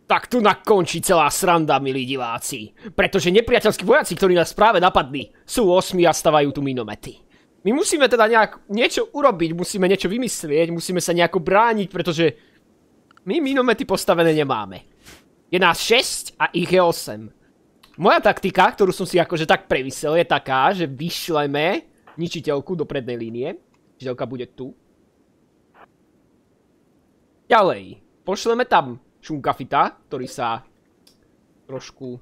Tak tu nakončí celá sranda, milí diváci. Pretože nepriateľskí vojaci, ktorí nás práve napadli, sú 8 a stavajú tu minomety. My musíme teda niečo urobiť, musíme niečo vymyslieť, musíme sa nejako brániť, pretože my minomety postavené nemáme. Je nás 6 a ich je 8. Moja taktika, ktorú som si akože tak premyslel, je taká, že vyšleme ničiteľku do prednej línie. Ničiteľka bude tu. Ďalej, pošleme tam Šunkafita, ktorý sa trošku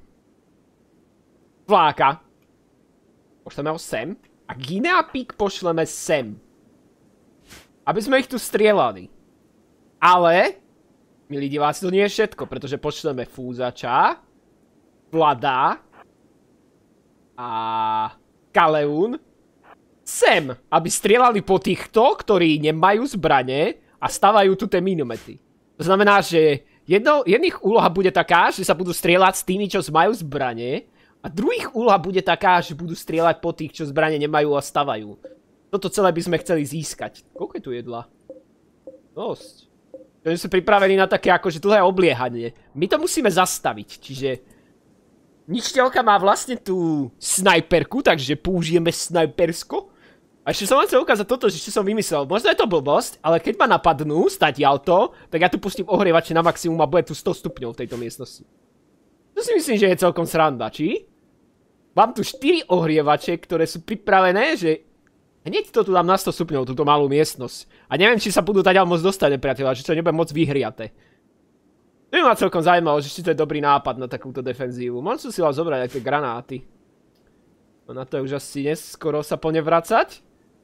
vláka. Pošleme ho sem. A Gineapik pošleme sem. Aby sme ich tu strieľali. Ale, milí diváci, to nie je všetko, pretože pošleme Fúzača, Vlada a Kaleún sem, aby strieľali po týchto, ktorí nemajú zbrane a stavajú tu tie minomety. To znamená, že jedných úloha bude taká, že sa budú strieľať s tými, čo majú zbrane, a druhých úloha bude taká, že budú strieľať po tých, čo zbrane nemajú a stavajú. Toto celé by sme chceli získať. Koľko je tu jedla? Dosť. Takže sme pripravení na také akože dlhé obliehanie. My to musíme zastaviť, čiže ničiteľka má vlastne tú snajperku, takže použijeme snajpersko. A ešte som vám chcel ukázať toto, že som vymyslel. Možno je to blbosť, ale keď ma napadnú stadiaľto, tak ja tu pustím ohrievače na maximum a bude tu 100 stupňov v tejto miestnosti. To si myslím, že je celkom sranda, či? Mám tu 4 ohrievače, ktoré sú pripravené, že hneď to tu dám na 100 stupňov, túto malú miestnosť. A neviem, či sa budú tadiaľ môcť dostať, nepriateľa, že to nebude moc vyhriate. To by ma celkom zaujímalo, že či to je dobrý nápad na takúto defenzívu. Možno si mal zobrať aj tie granáty. No na to je už asi neskoro sa po ne vracať.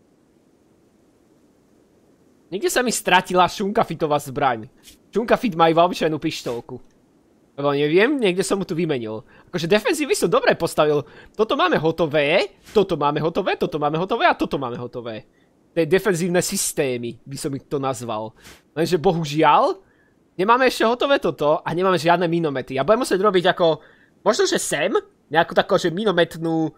Niekde sa mi stratila Šunkafitová zbraň. Šunkafit má iba obyčajnú pištolku. Lebo neviem, niekde som mu tu vymenil. Akože defenzívy som dobre postavil. Toto máme hotové, toto máme hotové, toto máme hotové a toto máme hotové. Tie defenzívne systémy, by som ich to nazval. Lenže bohužiaľ, nemáme ešte hotové toto a nemáme žiadne minomety. Ja budem musieť robiť ako, možno že sem, nejakú takú, že minometnú,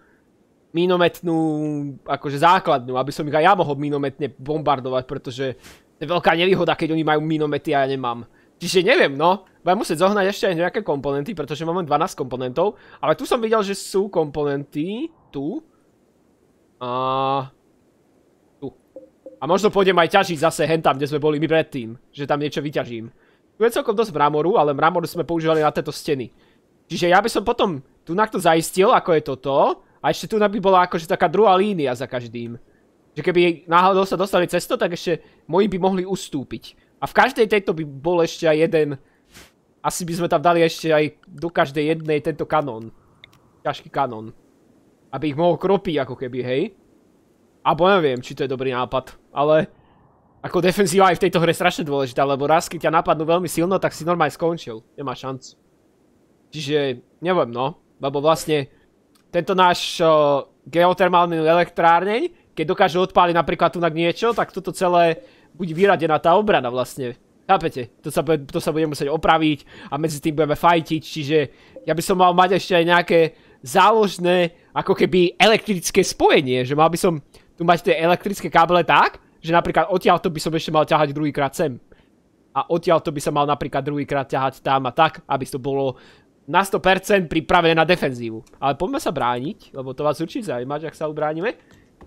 akože základnú, aby som ich aj ja mohol minometne bombardovať, pretože to je veľká nevýhoda, keď oni majú minomety a ja nemám. Čiže neviem, no. Budem musieť zohnať ešte aj nejaké komponenty, pretože máme 12 komponentov. Ale tu som videl, že sú komponenty. Tu. A tu. A možno pôjdem aj ťažiť zase hentam, kde sme boli my predtým. Že tam niečo vyťažím. Tu je celkom dosť mramoru, ale mramor sme používali na tieto steny. Čiže ja by som potom tu to zaistil, ako je toto. A ešte tu by bola akože taká druhá línia za každým. Že keby náhodou sa dostali cez to, tak ešte moji by mohli ustúpiť. A v každej tejto by bol ešte aj jeden. Asi by sme tam dali ešte aj do každej jednej tento kanón. Ťažký kanón. Aby ich mohol kropiť ako keby, hej. Abo neviem, či to je dobrý nápad. Ale ako defenzíva aj v tejto hre strašne dôležitá, lebo raz, keď ťa napadnú veľmi silno, tak si normálne skončil. Nemá šancu. Čiže neviem, no. Lebo vlastne tento náš geotermálny elektrárneň, keď dokáže odpáliť napríklad tu niečo, tak toto celé bude vyradená tá obrana vlastne. Chápete? To sa bude musieť opraviť a medzi tým budeme fajtiť, čiže ja by som mal mať ešte aj nejaké záložné, ako keby elektrické spojenie, že mal by som tu mať tie elektrické káble tak, že napríklad odtiaľto by som ešte mal ťahať druhýkrát sem. A odtiaľto by sa mal napríklad druhýkrát ťahať tam a tak, aby to bolo na 100% pripravené na defenzívu. Ale poďme sa brániť, lebo to vás určite zaujíma, že ak sa ubránime.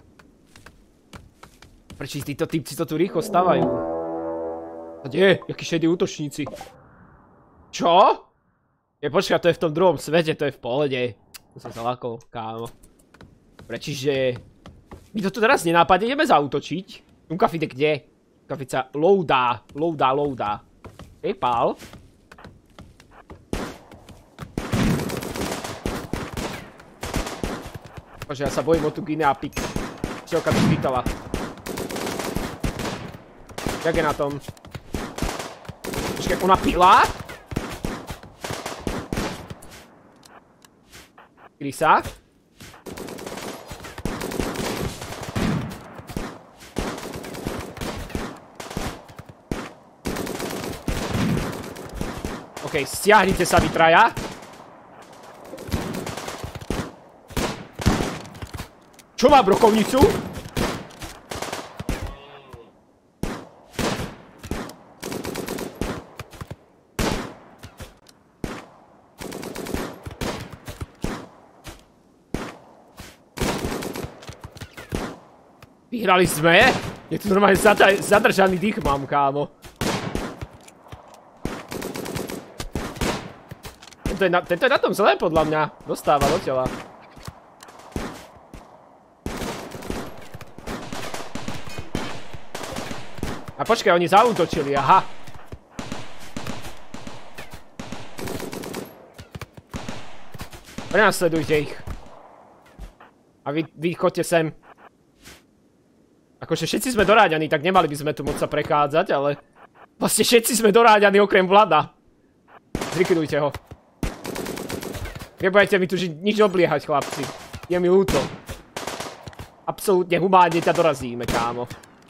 Prečo títo typci to tu rýchlo stavajú? Kde? Jakí šedí útočníci? Čo? Počkaj, to je v tom druhom svete, to je v pohode. To som sa lakol, kámo. Prečiže my to tu teraz nenápadne ideme zaútočiť. Šunkafit je kde? Šunkafit sa loadá. Hej, pál. Bože, ja sa bojím o tú Gineapik. Čielka by švítala. Jak je na tom? Počkaj, ona pila? Krysa? OK, stiahnite sa vy traja. Čo má brokovnicu? Vyhrali sme? Je tu normálne zadržaný dých mám, kámo. Tento je na tom zle, podľa mňa. Dostáva do tela. A počkaj, oni zaútočili, aha. Prenasledujte ich. A vy chodte sem. Akože všetci sme doráďaní, tak nemali by sme tu moc sa prechádzať, ale... Vlastne všetci sme doráďaní okrem Vlada. Zlikvidujte ho. Nebudete mi tu nič obliehať, chlapci. Je mi ľúto. Absolútne humánne ťa dorazíme, kámo.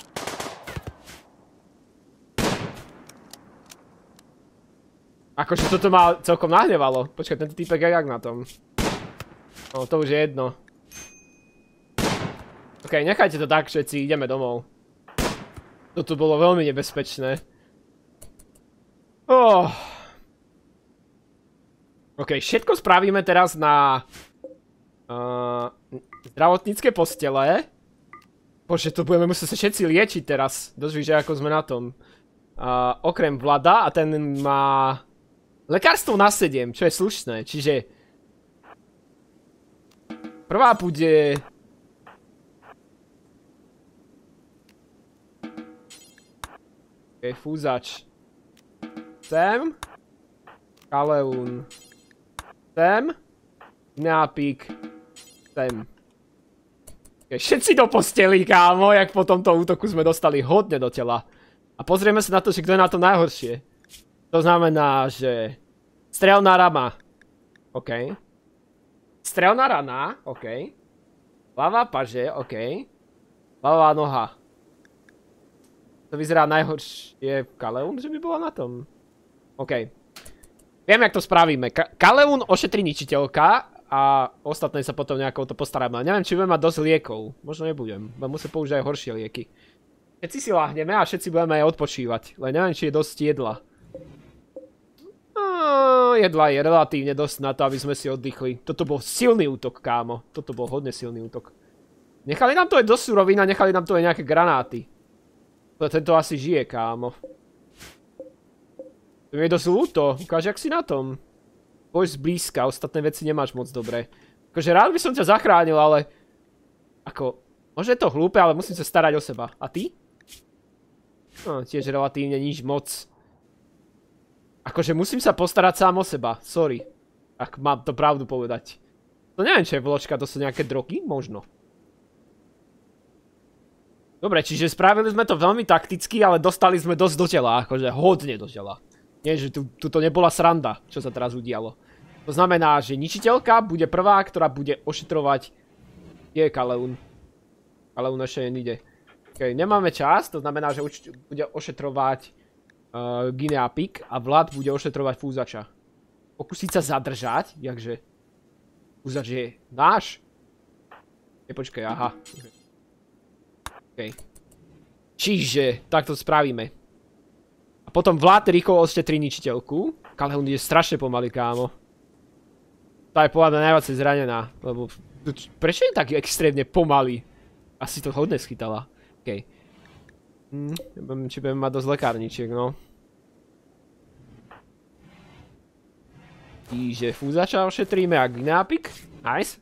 Akože toto ma celkom nahnevalo. Počkaj, tento týpek je jak na tom. No, to už je jedno. OK, nechajte to tak, všetci, ideme domov. Toto bolo veľmi nebezpečné. OK, všetko spravíme teraz na... zdravotnícke postele. Bože, to budeme musieť sa všetci liečiť teraz. Dozvíš, že ako sme na tom. Okrem Vlada a ten má... lekárstvo na 7, čo je slušné, čiže... Prvá bude... OK, fúzač. Sem. Kaleún. Sem. Nápik. Sem. OK, všetci do posteli, kámo, jak po tomto útoku sme dostali hodne do tela. A pozrieme sa na to, že kto je na to najhoršie. To znamená, že... Strelná rama. OK. Strelná rana, OK. Ľavá paže, OK. Ľavá noha. To vyzerá najhoršie Kaleún, že by bola na tom. OK. Viem, jak to spravíme. Kaleún ošetrí ničiteľka a ostatné sa potom nejako to postaráme. Neviem, či budem mať dosť liekov. Možno nebudem. Budem musieť použiť aj horšie lieky. Všetci si láhneme a všetci budeme aj odpočívať. Len neviem, či je dosť jedla. Jedla je relatívne dosť na to, aby sme si oddychli. Toto bol silný útok, kámo. Toto bol hodne silný útok. Nechali nám to aj dosť surovín a nechali nám to aj nejaké granáty. Tento asi žije, kámo. To mi je dosť ľúto. Ukáž, jak si na tom. Boj zblízka, ostatné veci nemáš moc dobre. Akože rád by som ťa zachránil, ale... Ako... Možno je to hlúpe, ale musím sa starať o seba. A ty? No, tiež relatívne nič moc. Akože musím sa postarať sám o seba. Sorry. Ak mám to pravdu povedať. To neviem, čo je vločka, to sú nejaké drogy? Možno. Dobre, čiže spravili sme to veľmi takticky, ale dostali sme dosť do tela. Akože hodne do tela. Nie, že tu to nebola sranda, čo sa teraz udialo. To znamená, že ničiteľka bude prvá, ktorá bude ošetrovať... Je Kaleún. Kaleún ešte ide. Okay, nemáme čas, to znamená, že bude ošetrovať Gineapik a Vlad bude ošetrovať fúzača. Pokúsiť sa zadržať, jakže... Fúzač je náš? Počkaj, aha. Okay. Čiže, takto spravíme. A potom Vlad rýchlo ošetrí ničiteľku. Kaleún je strašne pomalý, kámo. Tá je podľa mňa najviac zranená, lebo... Prečo je tak extrémne pomalý? Asi to hodne schytala. OK. Či budeme mať dosť lekárničiek, no. Čiže fúzača ošetríme a Gineapik. Nice.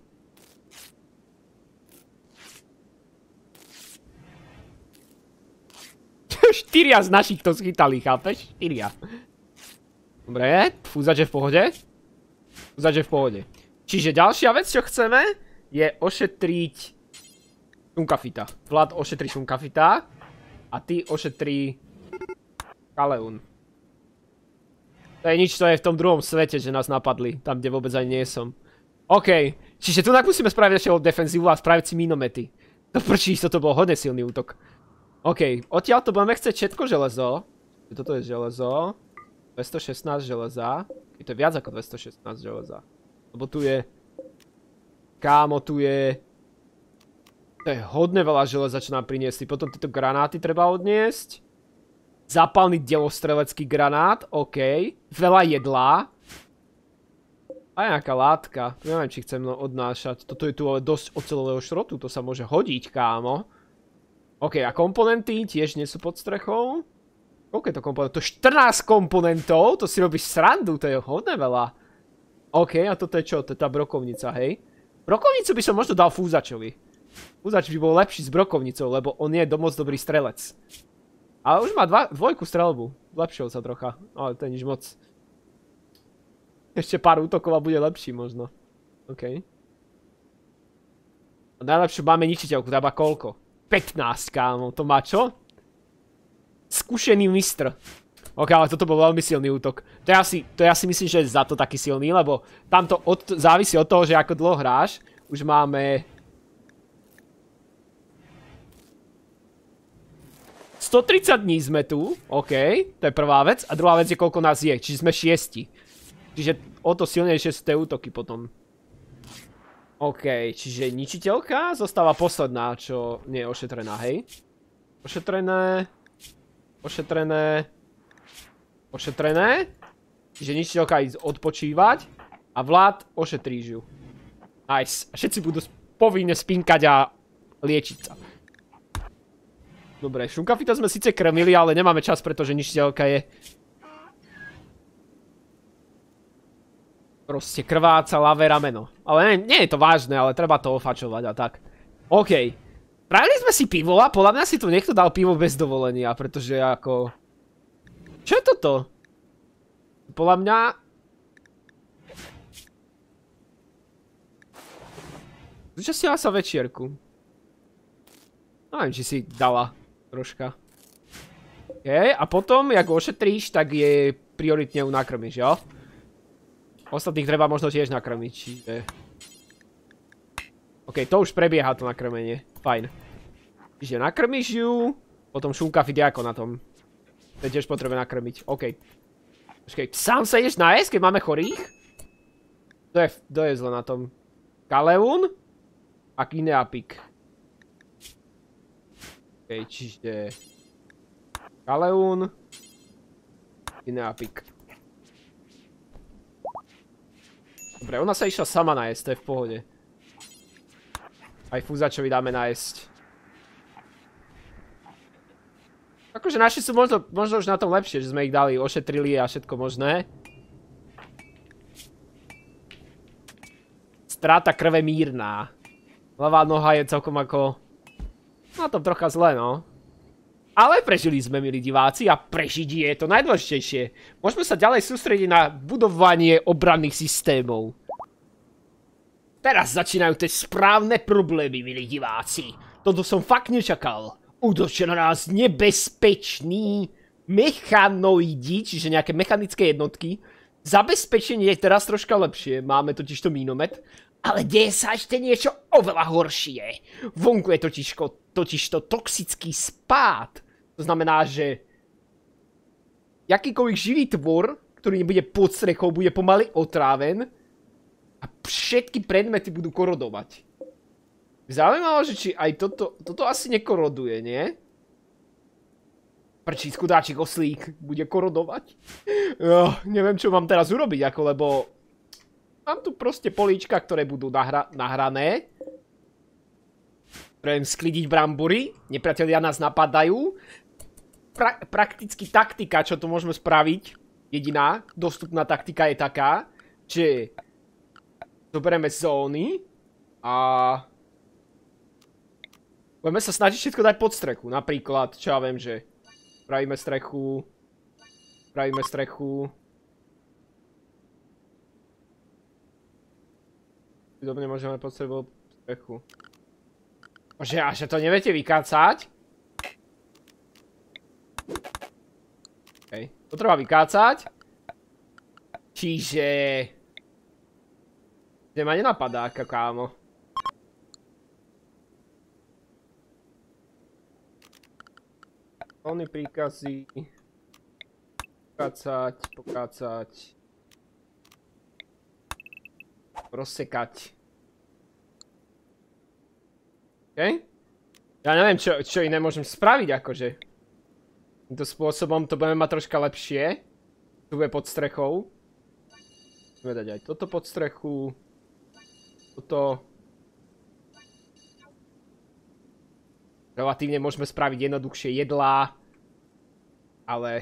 Štyria z našich to schytali, chápeš? Štyria. Dobre, fúzač je v pohode. Fúzač je v pohode. Čiže ďalšia vec, čo chceme, je ošetriť Šunkafita. Vlad ošetrí Šunkafita a ty ošetrí Kaleún. To je nič, to je v tom druhom svete, že nás napadli. Tam, kde vôbec ani nie som. OK, čiže tu musíme spraviť ešte defenzívu a spraviť si minomety. To prčíš, toto bol hodne silný útok. OK, odtiaľ to budeme chcieť všetko železo. Toto je železo. 216 železa. To je viac ako 216 železa. Lebo tu je... Kámo, tu je... To je hodne veľa železa, čo nám priniesli. Potom tieto granáty treba odniesť. Zápalný delostrelecký granát, OK. Veľa jedla. A nejaká látka. Neviem, či chcem odnášať. Toto je tu ale dosť oceľového šrotu, to sa môže hodiť, kámo. OK, a komponenty tiež nie sú pod strechou. Koľko je to komponentov? To 14 komponentov? To si robíš srandu, to je hodne veľa. OK, a toto je čo? To je tá brokovnica, hej? Brokovnicu by som možno dal Fúzačovi. Fúzač by bol lepší s brokovnicou, lebo on je dosť dobrý strelec. Ale už má dvojku strelbu. Lepšil sa trocha, ale to je nič moc. Ešte pár útokov a bude lepší možno. OK. A najlepšiu máme ničiteľku, dába koľko? 15, kámo, to má čo? Skúšený mistr. OK, ale toto bol veľmi silný útok. To ja si myslím, že je za to taký silný, lebo tamto závisí od toho, že ako dlho hráš. Už máme 130 dní sme tu, OK, to je prvá vec. A druhá vec je, koľko nás je, čiže sme 6. Čiže o to silnejšie sú tie útoky potom. OK, čiže ničiteľka zostáva posledná, čo nie je ošetrená, hej? Ošetrené. Ošetrené. Ošetrené. Čiže ničiteľka ísť odpočívať. A Vlad ošetríš ju. Nice. A všetci budú povinne spinkať a liečiť sa. Dobre, Šunkafita sme síce krmili, ale nemáme čas, pretože ničiteľka je... Proste krváca ľavé rameno. Ale nie je to vážne, ale treba to ofačovať a tak. OK. Spravili sme si pivo a podľa mňa si tu niekto dal pivo bez dovolenia, pretože ako... Čo je toto? Podľa mňa... Zúčastnila sa večierku. Neviem, či si dala troška. OK, a potom, jak ošetríš, tak je prioritne ju nakrmiš, jo? Ostatných treba možno tiež nakrmiť, čiže... OK, to už prebieha to nakrmenie. Fajn. Čiže nakrmiš ju, potom Šunkafit je ako na tom. To tiež potrebuje nakrmiť, OK. Počkej, sám sa ideš nájsť, keď máme chorých? To je zle na tom. Kaleún a Kineapik. OK, čiže... Kaleún. Kineapik. Dobre, ona sa išla sama nájsť, to je v pohode. Aj Fúzačovi dáme nájsť. Akože naši sú možno už na tom lepšie, že sme ich dali, ošetrili a všetko možné. Strata krve mírna. Ľavá noha je celkom ako... Na tom trocha zle, no. Ale prežili sme, milí diváci, a prežiť je to najdôležitejšie. Môžeme sa ďalej sústrediť na budovanie obranných systémov. Teraz začínajú tie správne problémy, milí diváci. Toto som fakt nečakal. Útočia na nás nebezpeční mechanoidi, čiže nejaké mechanické jednotky. Zabezpečenie je teraz troška lepšie, máme totižto mínomet. Ale deje sa ešte niečo oveľa horšie. Vonku je totižto toxický spád. To znamená, že jakýkoľvek živý tvor, ktorý nebude pod strechou, bude pomaly otráven a všetky predmety budú korodovať. Zaujímavé, že či aj toto asi nekoroduje, nie? Prečí chudáčik oslík bude korodovať? Neviem, čo mám teraz urobiť, lebo mám tu proste políčka, ktoré budú nahrané. Treba sklidiť brambory. Nepriatelia nás napadajú. Prakticky taktika, čo tu môžeme spraviť, jediná dostupná taktika je taká, že zoberieme zóny a budeme sa snažiť všetko dať pod strechu. Napríklad, čo ja viem, že spravíme strechu. Podobne môžeme pod strechu. Bože, a že to neviete vykácať? OK, to treba vykácať. Čiže... Kde ma nenapadá, kámo. Oni príkazy... Pokácať. Rozsekať. OK? Ja neviem, čo iné môžem spraviť, akože. Týmto spôsobom to budeme mať troška lepšie. Tu bude pod strechou. Budeme dať aj toto pod strechu. Toto. relatívne môžeme spraviť jednoduchšie jedlá. Ale...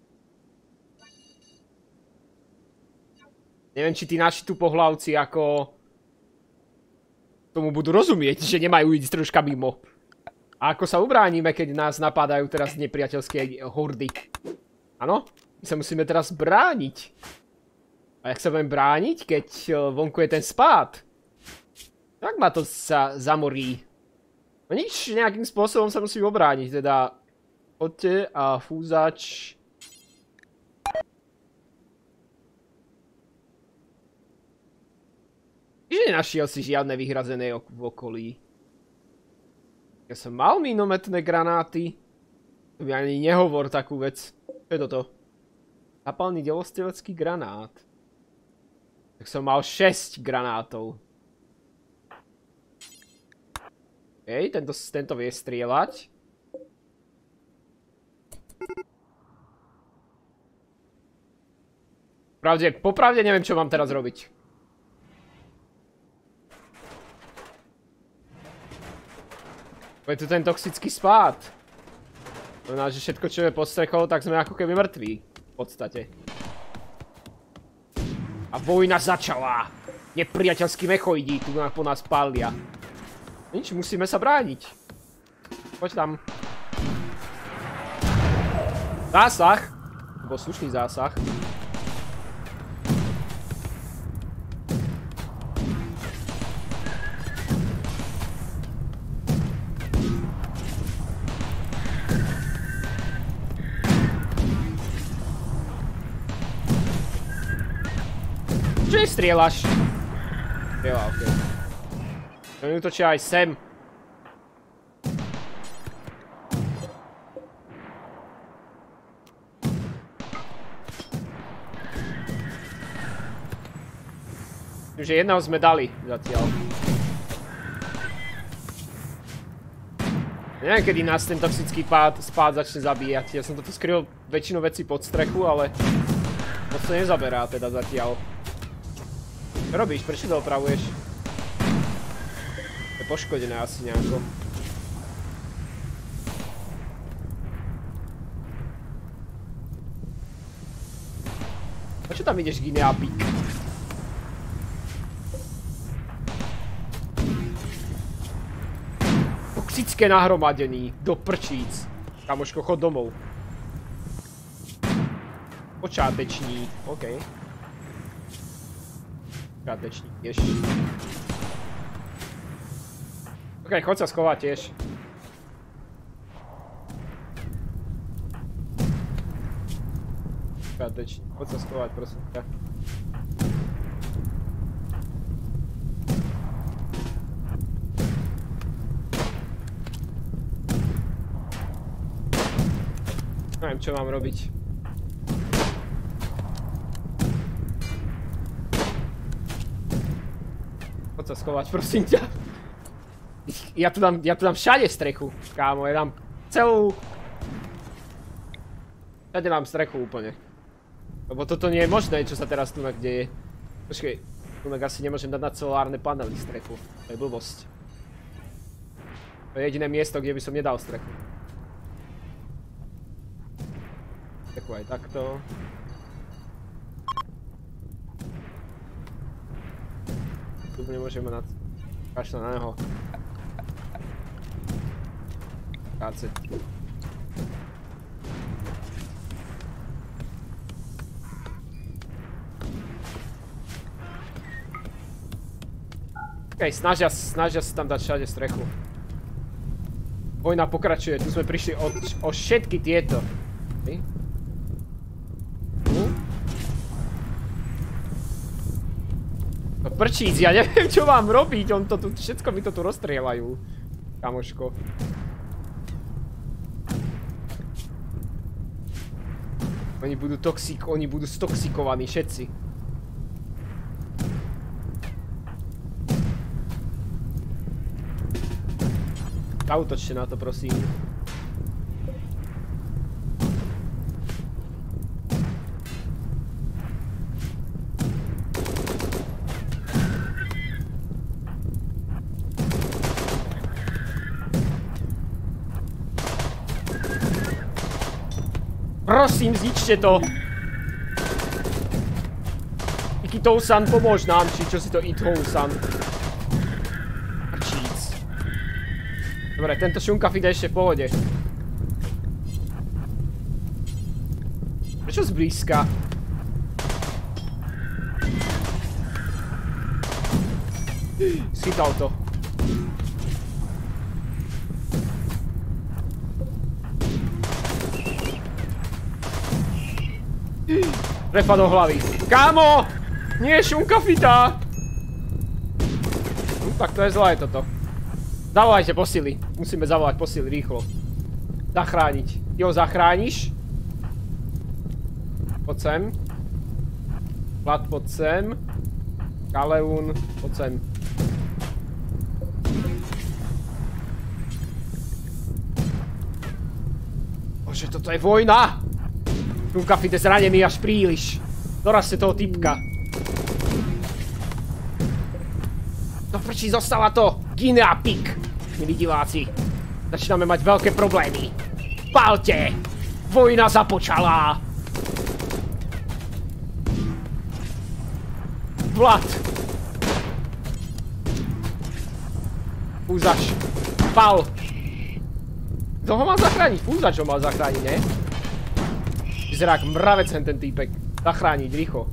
Neviem, či tí naši tu pohlavci ako... tomu budú rozumieť, že nemajú ísť troška mimo. A ako sa ubránime, keď nás napadajú teraz nepriateľské hordy? Áno? My sa musíme teraz brániť. A jak sa budem brániť, keď vonku je ten spád? Tak ma to sa zamorí. No nič, nejakým spôsobom sa musím obrániť, teda... Poďte a fúzač... Že nenašiel si žiadne vyhrazené v okolí. Ja som mal minometné granáty. To mi ani nehovor takú vec. Čo je toto? Zapálny delostrelecký granát. Tak som mal 6 granátov. Hej, tento vie strieľať. Popravde neviem, čo mám teraz robiť. Je tu ten toxický spád. To znamená, že všetko, čo je pod strechou, tak sme ako keby mŕtvi. V podstate. A vojna začala. Nepriateľskí mechoidi tu po nás pália. Nič, musíme sa brániť. Poď tam. Zásah. To bol slušný zásah. Že strieľaš? Strieľa, okej. To mi útočia aj sem. Myslím, že jedného sme dali zatiaľ. Neviem, kedy nás ten toxický spád začne zabíjať. Ja som toto skryl väčšinu vecí pod strechu, ale moc to nezaberá teda zatiaľ. Čo robíš? Prečo to opravuješ? Je poškodené asi nejako. Prečo tam ideš, Guinea Pig? Toxické nahromadení. Do prčíc. Kamoško, chod domov. Počáteční. OK. Počáteční tiež. OK, chod sa schovať tiež. Počáteční. Chod sa schovať, prosím ťa. Neviem, čo mám robiť. Poď sa schovať, prosím ťa. Ja tu dám všade strechu, kámo, ja dám celú... Všade mám strechu úplne. Lebo toto nie je možné, čo sa teraz tu deje. Počkej, tu asi nemôžem dať na solárne panely strechu. To je blbosť. To je jediné miesto, kde by som nedal strechu. Strechu aj takto. Tu nemôžeme kašľať na neho. Káceť. Okej, snažia sa tam dať všade strechu. Vojna pokračuje, tu sme prišli o všetky tieto. No prčíc, ja neviem, čo mám robiť, všetko mi to tu rozstrieľajú. Kamoško. Oni budú stoxikovaní všetci. Zautočte na to, prosím. Prosím, zničte to. Ikitou-san, pomôž nám, či čo si to Itou-san. Prčíc. Dobre, tento Šunkafit je ešte v pohode. Prečo zblízka? Schytal to. Trefa do hlavy. Kámo! Nie je Šunkafita! Tak to je zlé toto. Zavolajte posily. Musíme zavolať posily rýchlo. Zachrániť. Ty ho zachrániš? Poď sem. Vlad, poď sem. Kaleún, poď sem. Bože, toto je vojna! Šunkafit je zranený až príliš. Dorazte toho typka. No prečí, zostala to Guinea Pig, milí diváci. Začíname mať veľké problémy. Palte! Vojna započala! Vlad! Fúzač. Pal! Kto ho mal zachrániť? Fúzač ho mal zachrániť, ne? Vyzerá jak mravec ten týpek. Zachrániť, rýchlo.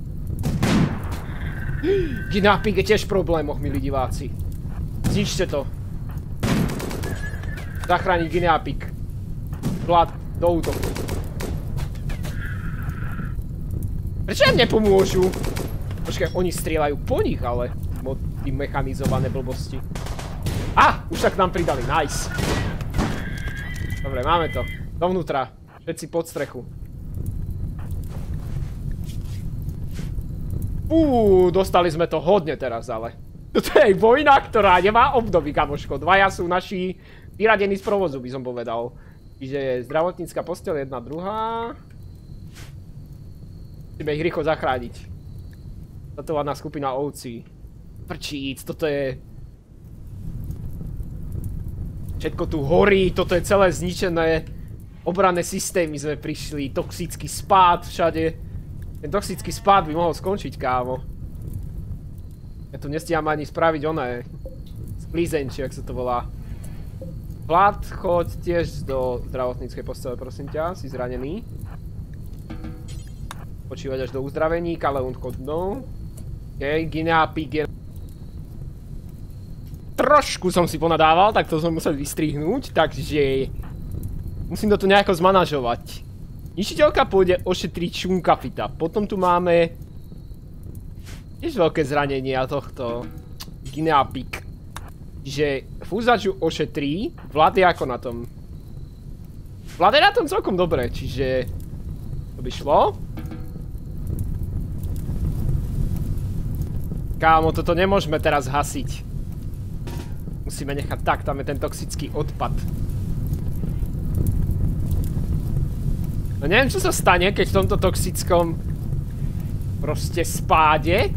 Guinea Pig je tiež v problémoch, milí diváci. Zničte to. Zachrániť Guinea Pig. Vlad, do útoku. Prečo im nepomôžu? Počkaj, oni strieľajú po nich, ale... Tí mechanizované blbosti. Už sa k nám pridali, nice. Dobre, máme to. Dovnútra. Všetci pod strechu. Dostali sme to hodne teraz, ale. Toto je vojna, ktorá nemá období, kamoško. Dvaja sú naši vyradení z provozu, by som povedal. Čiže zdravotnícka posteľ, jedna, druhá. Musíme ich rýchlo zachrániť. Zatovárna skupina ovcí. Prčíc, toto je... Všetko tu horí, toto je celé zničené. Obranné systémy sme prišli, toxický spád všade. Ten toxický spád by mohol skončiť, kámo. Ja tu nestíham ani spraviť oné... Sklízenči, ak sa to volá. Vlad, choď tiež do zdravotníckej postele, prosím ťa, si zranený. Počívať až do uzdravení, Kaleún chod dnou. OK, Guinea Pig je... Trošku som si ponadával, tak to som musel vystrihnúť, takže... Musím to tu nejako zmanažovať. Ničiteľka pôjde ošetriť Šunkafita. Potom tu máme... Tiež veľké zranenia tohto... Guinea Pig. Čiže Fúzaču ošetrí. Vlad je ako na tom? Vlad je na tom celkom dobre, čiže... To by šlo. Kámo, toto nemôžeme teraz hasiť. Musíme nechať tak, tam je ten toxický odpad. No neviem, čo sa stane, keď v tomto toxickom proste spáde.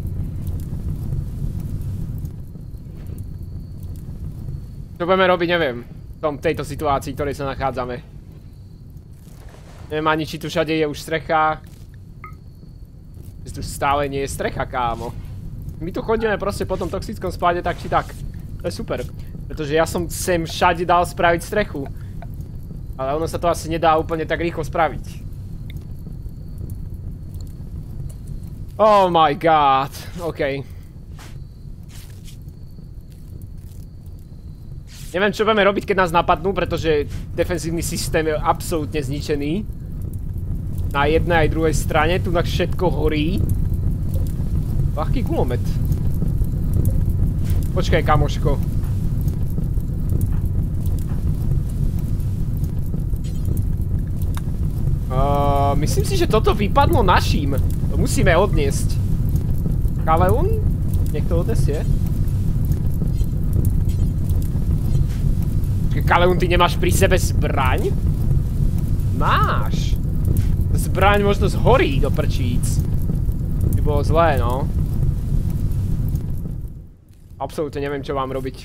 Čo budeme robiť, neviem. V tejto situácii, v ktorej sa nachádzame. Neviem ani, či tu všade je už strecha. Tu stále nie je strecha, kámo. My tu chodíme proste po tom toxickom spáde tak či tak. To je super. Pretože ja som sem všade dal spraviť strechu. Ale ono sa to asi nedá úplne tak rýchlo spraviť. Oh my god. OK. Neviem, čo budeme robiť, keď nás napadnú, pretože defenzívny systém je absolútne zničený. Na jednej aj druhej strane. Tu na všetko horí. Ľahký gulomet. Počkaj, kamoško. Myslím si, že toto vypadlo naším. To musíme odniesť. Kaleún? Niekto odnesie? Kaleún, ty nemáš pri sebe zbraň? Máš. Zbraň možno zhorí do prčíc. By bolo zlé, no. Absolútne neviem, čo mám robiť.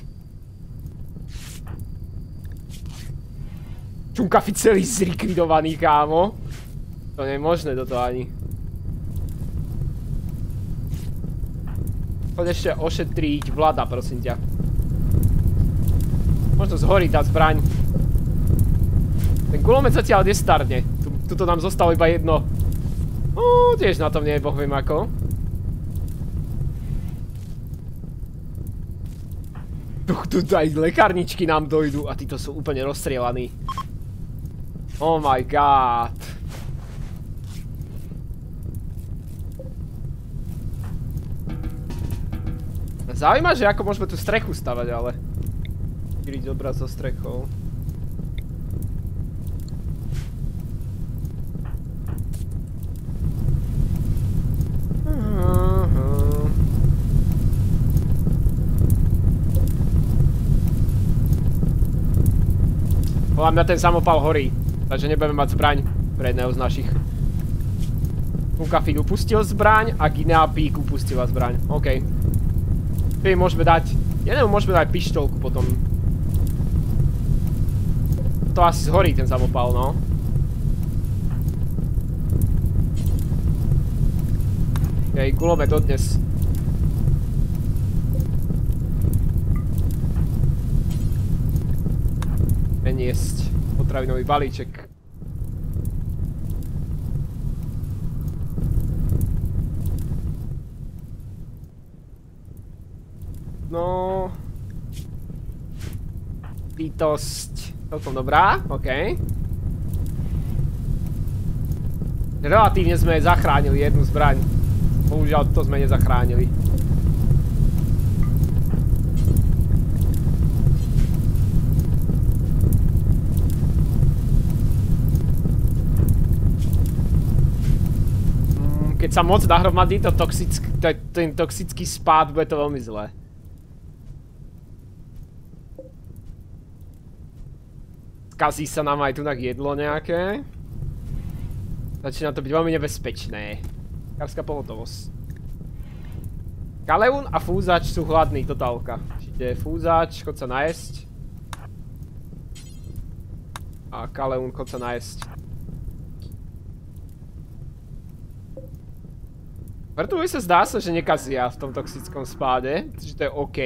Šunkafit celý zlikvidovaný, kámo. To nie je možné toto ani. Poď ešte ošetriť Vlada, prosím ťa. Možno zhorí tá zbraň. Ten gulomet zatiaľ nestarne. Tuto nám zostalo iba jedno. Tiež na tom nie je boh viem ako. Tu aj lekárničky nám dojdú a títo sú úplne rozstrielaní. Oh my god. Zaujíma, že ako môžeme tú strechu stavať, ale... Šíriť obraz so strechou. Podľa mňa ten samopal horí, takže nebudeme mať zbraň pre jedného z našich. Kukafík upustil zbraň a Guinea Pig upustila zbraň. OK. Čiže môžeme dať... Jednému môžeme dať pištolku potom. To asi zhorí ten samopal, no. OK, gulomet dodnes. Niesť potravinový balíček. No... Bytosť... Celkom dobrá, OK. Relatívne sme zachránili jednu zbraň. Bohužiaľ, to sme nezachránili. Keď sa moc nahromadí ten toxický spád, bude to veľmi zlé. Skazí sa nám aj tu jedlo nejaké. Začína to byť veľmi nebezpečné. Lekárska pohotovosť. Kaleún a fúzač sú hladní, totálka. Čiže fúzač, chod sa najesť. A Kaleún, chod sa najesť. Vrtuj sa zdá sa, že nekazia v tom toxickom spáde, takže to je OK.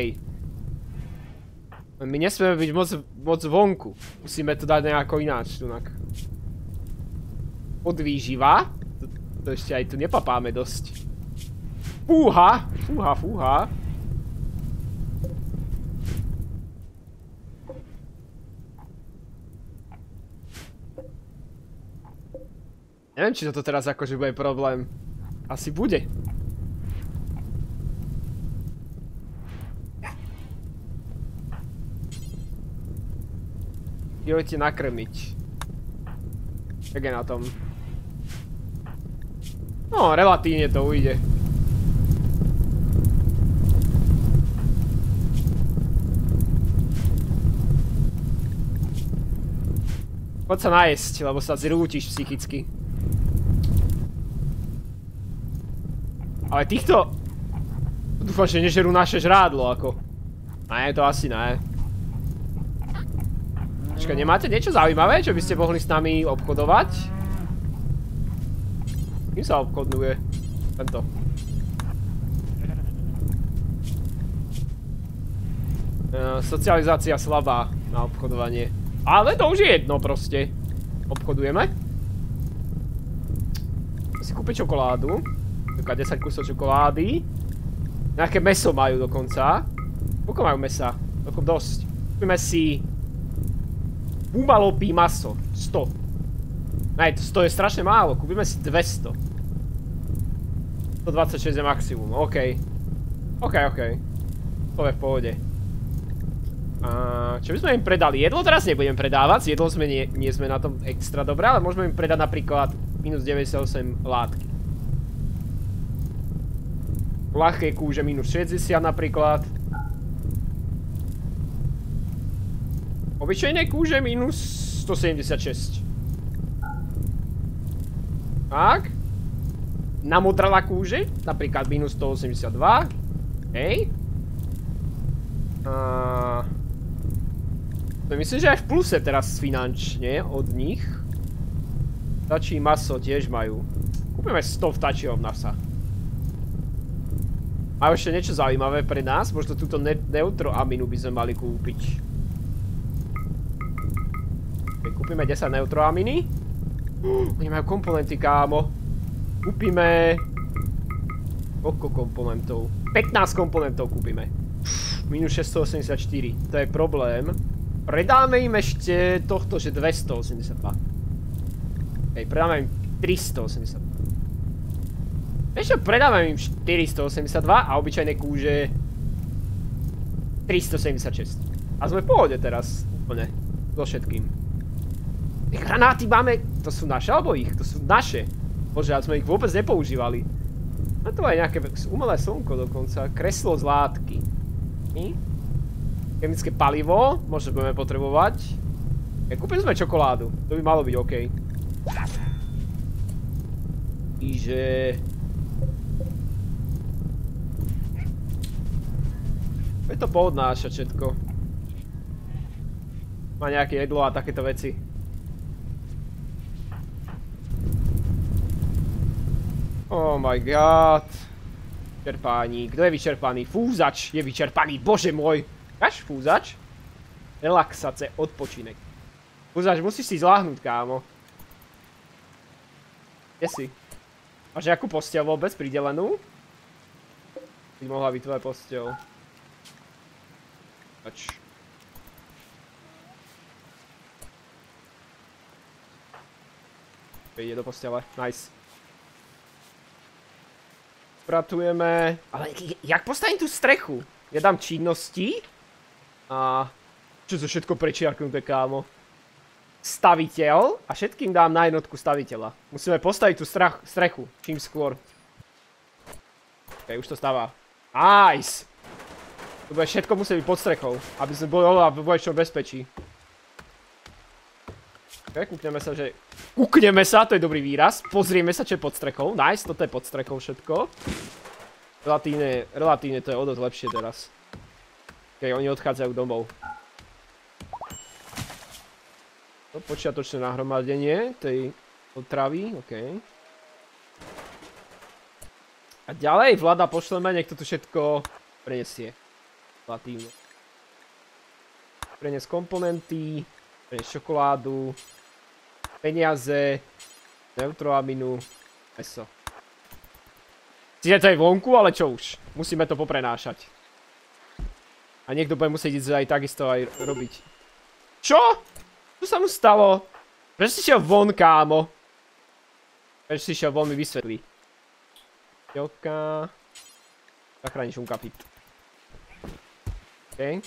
My nesmieme byť moc vonku. Musíme to dať nejako ináč tunak. Podvýživa. To ešte aj tu nepapáme dosť. Fúha! Fúha, fúha. Neviem, či toto teraz akože bude problém. Asi bude. Idete nakrmiť. Jak je na tom? No, relatívne to ujde. Poď sa najesť, lebo sa zrútiš psychicky. Ale týchto... Dúfam, že nežerú naše žrádlo, ako. Ne, to asi ne. Počkaj, nemáte niečo zaujímavé, čo by ste mohli s nami obchodovať? Kým sa obchoduje? Tento. Socializácia slabá na obchodovanie. Ale to už je jedno proste. Obchodujeme. Si kúpe čokoládu. 10 kusov čokolády. Nejaké mäso majú dokonca. Koľko majú mäsa? Celkom dosť. Kúpime si... Bumalopí maso. 100. Ne, 100 je strašne málo. Kúpime si 200. 126 je maximum. OK. OK. To je v pohode. Čo by sme im predali? Jedlo teraz nebudem predávať. S jedlom nie sme na tom extra dobré, ale môžeme im predať napríklad minus 98 látky. Ľahké kúže minus 60 napríklad. Obyčajné kúže minus 176. Tak. Namodralá kúže, napríklad minus 182. Hej. To myslím, že aj v pluse teraz finančne od nich. Vtačí maso tiež majú. Kúpime 100 vtačieho masa. Majú ešte niečo zaujímavé pre nás? Možno túto neutroaminu by sme mali kúpiť. Kúpime 10 neutroaminy. Oni majú komponenty, kámo. Kúpime... Koľko komponentov? 15 komponentov kúpime. Minus 684. To je problém. Predáme im ešte tohto, že 282. Hej, predáme im 382. Ešte predáme im 482 a obyčajné kúže 376. A sme v pohode teraz, úplne, so všetkým. Granáty máme, to sú naše alebo ich? To sú naše. Bože, ale sme ich vôbec nepoužívali. A to je nejaké umelé slnko dokonca, kreslo z látky. Chemické palivo, možno budeme potrebovať. Kúpili sme čokoládu, to by malo byť OK. Čiže... Je to poodnášať všetko. Má nejaké jedlo a takéto veci. Oh my god. Vyčerpání. Kto je vyčerpaný? Fúzač je vyčerpaný. Bože môj. Kaž fúzač? Relaxace, odpočinek. Fúzač, musíš si zláhnuť, kámo. Kde si? Máš nejakú posteľ vôbec pridelenú? By mohla byť tvoja posteľ. Pač. Ide do postele. Nice. Pratujeme. Ale jak postavím tú strechu? Ja dám činnosti. A... Čo to všetko prečiarknuté, kámo? Staviteľ. A všetkým dám na jednotku staviteľa. Musíme postaviť tú strechu. Čím skôr. Ok, už to stáva. Nice! To bude všetko musí byť pod strechou. Aby sme boli oveľa v väčšom bezpečí. Ok, kúkneme sa, že... Kúkneme sa, to je dobrý výraz. Pozrieme sa, čo je pod strechou. Nice, toto je pod strechou všetko. Relatívne to je o dosť lepšie teraz. Ok, oni odchádzajú domov. To počiatočné nahromadenie tej otravy, ok. A ďalej vláda pošleme, nech to tu všetko prenesie. Relatívne. Preniesť komponenty, preniesť čokoládu, peniaze, neutroaminu, meso. Čiže to je vonku, ale čo už? Musíme to poprenášať. A niekto bude musieť ísť aj takisto aj robiť. Čo? Čo sa mu stalo? Prečo si šiel von, kámo? Prečo si šiel von, mi vysvetlí. Jelka. Zachrániš unkapit. OK.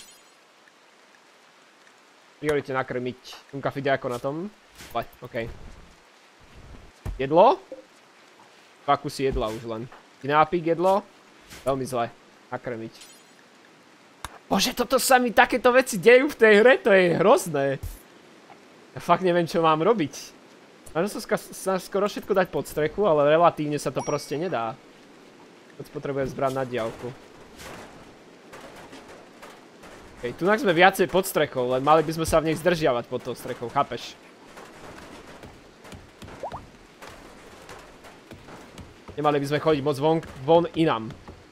Priorite nakrmiť. Unkapit je ako na tom? OK. Jedlo? 2 kusy jedla už len. Nápik, jedlo? Veľmi zle. Nakrmiť. Bože, toto sa mi takéto veci dejú v tej hre, to je hrozné. Ja fakt neviem, čo mám robiť. Možno sa skoro všetko dať pod strechu, ale relatívne sa to proste nedá. Teď potrebujem zbrať na diaľku. OK, tunak sme viacej pod strechou, len mali by sme sa v nej zdržiavať pod tou strechou, chápeš? Nemali by sme chodiť moc von inám.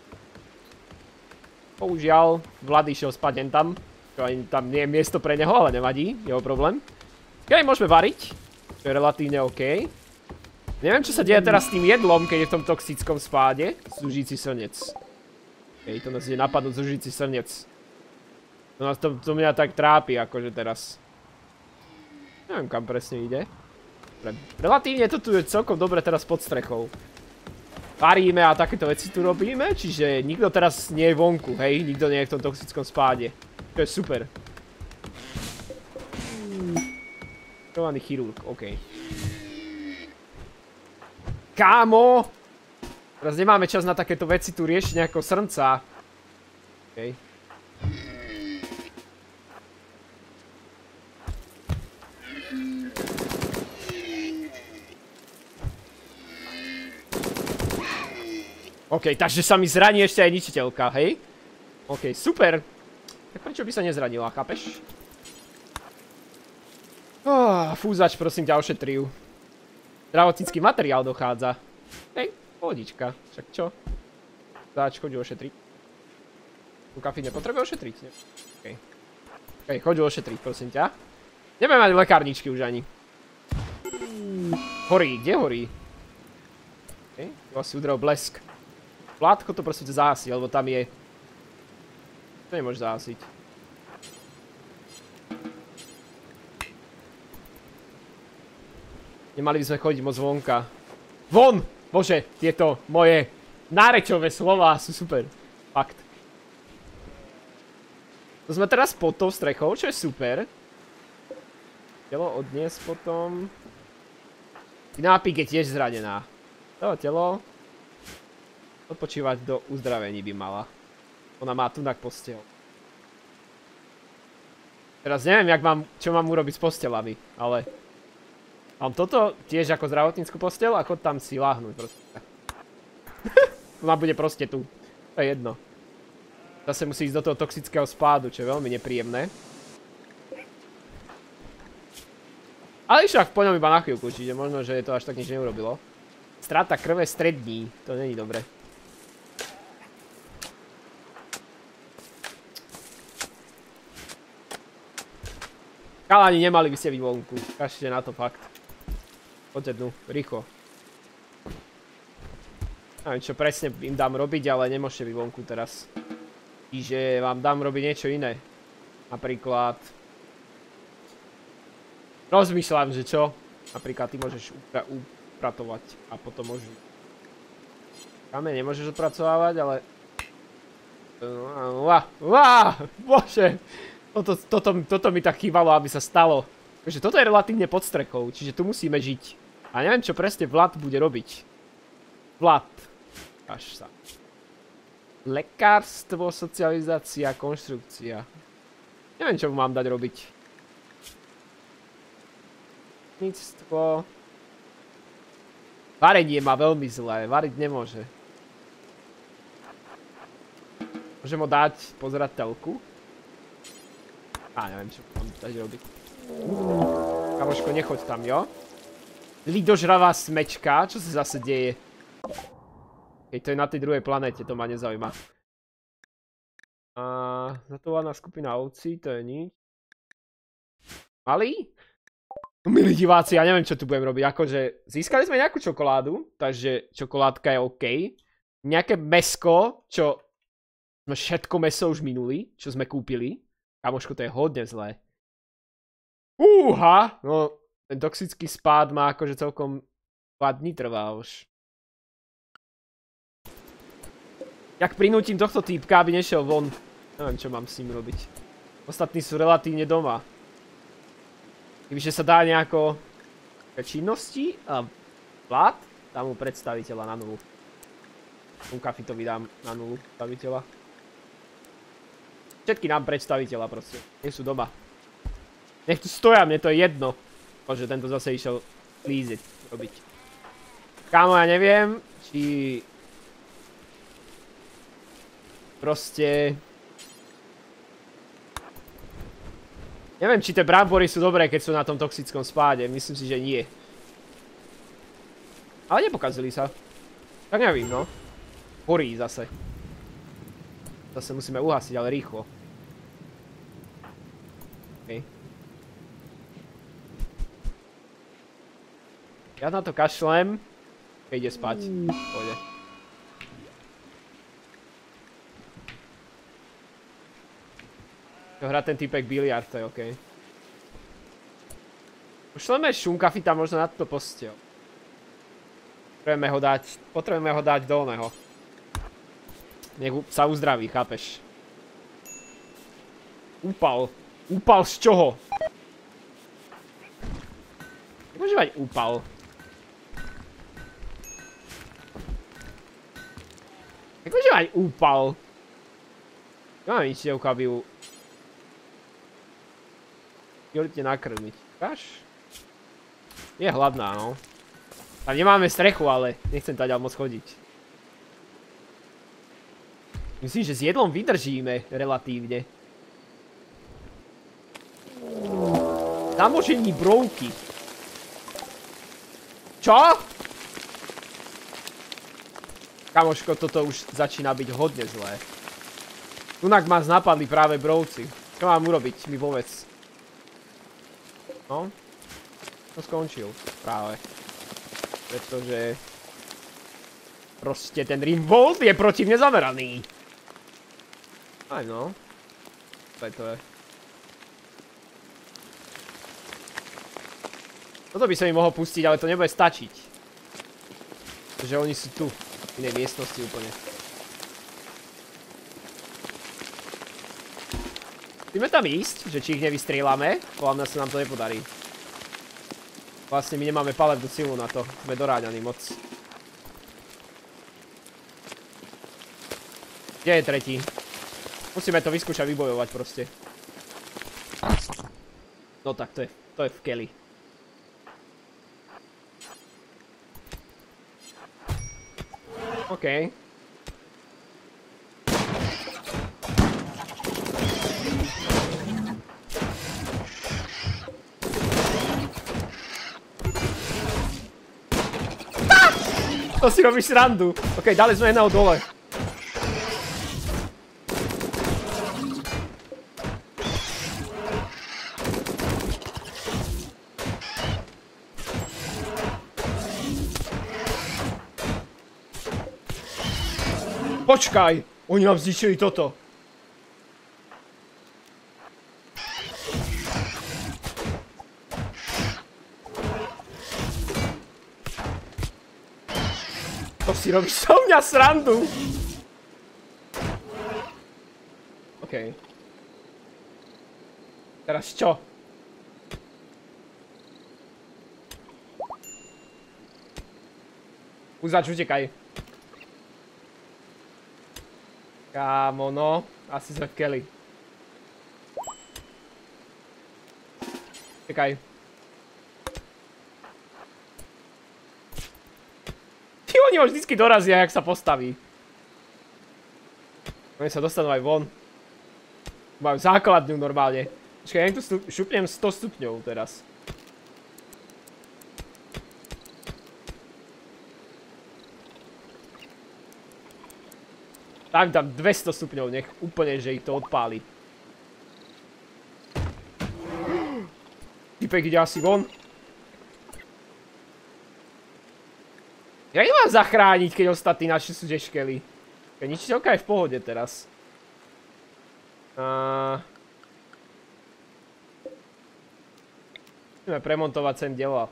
Bohužiaľ, Vlad išiel spať tam. Tam nie je miesto pre neho, ale nevadí, jeho problém. OK, môžeme variť. To je relatívne OK. Neviem, čo sa deje teraz s tým jedlom, keď je v tom toxickom spáde. Zužíci srnec. OK, to nás ide napadnúť zužíci srnec. To mňa tak trápi, akože teraz. Neviem, kam presne ide. Relatívne to tu je celkom dobre teraz pod strechou. Varíme a takéto veci tu robíme, čiže nikto teraz nie je vonku, hej? Nikto nie je v tom toxickom spáde. To je super. Trovaný chirurg, OK. Kámo! Teraz nemáme čas na takéto veci tu riešiť nejakého srnca. OK. OK, takže sa mi zraní ešte aj ničiteľka, hej? OK, super. Tak prečo by sa nezranila, chápeš? Fúzač, prosím ťa, ošetri ju. Zdravotnícky materiál dochádza. Hej, pohodička. Však čo? Zač, choď ošetriť. Tu kafí nepotrebuje ošetriť, ne? Okej. Okej, choď ošetriť, prosím ťa. Nebudem mať lekárničky už ani. Horí, kde horí? Okej, tu asi udrel blesk. Vládko to prosím ťa zahasí, lebo tam je... To nemôžeš zahasiť. Nemali by sme chodiť moc vonka. Von! Bože, tieto moje nárečové slová sú super. Fakt. To sme teraz pod tou strechou, čo je super. Telo odniesť potom. Nápik je tiež zranená. To telo odpočívať do uzdravení by mala. Ona má tunak posteľ. Teraz neviem, čo mám urobiť s postelami, ale... Mám toto tiež ako zdravotnícku posteľ, ako tam si láhnuť proste. Ona bude proste tu. To je jedno. Zase musí ísť do toho toxického spádu, čo je veľmi nepríjemné. Ale však po ňom iba na chvíľku, čiže možno, že to až tak nič neurobilo. Strata krve strední, to není dobre. Chalani, nemali by ste byť vonku, kažte na to fakt. Poďte dnu, rýchlo. Neviem, čo presne im dám robiť, ale nemôžete byť vonku teraz. Čiže vám dám robiť niečo iné. Napríklad... Rozmýšľam, že čo? Napríklad ty môžeš upratovať a potom môžeš... Kameň nemôžeš odpracovávať, ale... Bože! Toto mi tak chýbalo, aby sa stalo. Takže toto je relatívne pod strechou, čiže tu musíme žiť. A neviem, čo presne Vlad bude robiť. Vlad. Až sa. Lekárstvo, socializácia, konštrukcia. Neviem, čo mu mám dať robiť. Níctvo. Varenie má veľmi zlé, variť nemôže. Môžem ho dať pozerať telku? Neviem, čo mám dať robiť. Kamoško, nechoď tam, jo? Lidožravá smečka, čo sa zase deje? Keď to je na tej druhej planéte, to ma nezaujíma. Zatovaná skupina ovcí, to je nič. Malý? Milí diváci, ja neviem, čo tu budem robiť. Akože, získali sme nejakú čokoládu, takže čokoládka je OK. Nejaké mäsko, čo sme všetko mäso už minuli, čo sme kúpili. Kamoško, to je hodne zlé. Úha! No, ten toxický spád má akože celkom 2 dní trvá už. Jak prinútim tohto týpka, aby nešiel von. Neviem, čo mám s ním robiť. Ostatní sú relatívne doma. Kebyže sa dá nejako činnosti a Vlad, dám mu predstaviteľa na nulu. Kafitovi dám na nulu predstaviteľa. Všetky nám predstaviteľa proste. Nie sú doma. Nech tu stoja, mne to je jedno. Bože, tento zase išiel líziť robiť. Kámo, ja neviem, či... Proste... Neviem, či tie brambory sú dobré, keď sú na tom toxickom spáde. Myslím si, že nie. Ale nepokazili sa. Tak nevím, no. Horí zase. Zase musíme uhasiť, ale rýchlo. OK. Ja na to kašlem. Keď ide spať. Pôjde. Čo hrá ten typek biliard, to je OK. Pošleme šunkafita možno na túto posteľ. Potrebujeme ho dať dolného. Nech sa uzdraví, chápeš? Úpal. Úpal z čoho? Nemôže mať úpal. Nemôže mať úpal. Mám ničiteľku, aby ju... Jolite nakrmiť. Káš? Je hladná, no. Tam nemáme strechu, ale nechcem taďal moc chodiť. Myslím, že s jedlom vydržíme relatívne. Zamožení brouky. Čo? Kamoško, toto už začína byť hodne zlé. Tunak ma napadli práve brovci. Čo mám urobiť? Mi povedz. No? To skončil. Práve. Pretože... Proste ten Rimvolt je proti mne zameraný. Aj no. Aj to je. Toto by som im mohol pustiť, ale to nebude stačiť. Pretože oni sú tu. V inej miestnosti úplne. Chceme tam ísť, že či ich nevystrieľame. Podľa mňa sa nám to nepodarí. Vlastne my nemáme palebnú silu na to. Sme doráňaní moc. Kde je tretí? Musíme to vyskúšať vybojovať proste. No tak to je v keli. OK. To si robíš srandu. OK, dali sme jedného dole. Počkaj! Oni nám zničili toto. To si robíš so mňa srandu. OK. Teraz čo? Uzač, utekaj. Kámo, no. Asi sme v keli. Čekaj. Ty oni ho vždycky dorazia, jak sa postaví. Oni sa dostanú aj von. Majú základňu normálne. Počkaj, ja im tu šupnem 100 stupňov teraz. Dám tam 200 stupňov, nech úplne, že ich to odpáli. Typek ide asi von. Ja ich mám zachrániť, keď ostatní naši sú žeškeli. Ničiteľka je v pohode teraz. Musíme premontovať sem diela.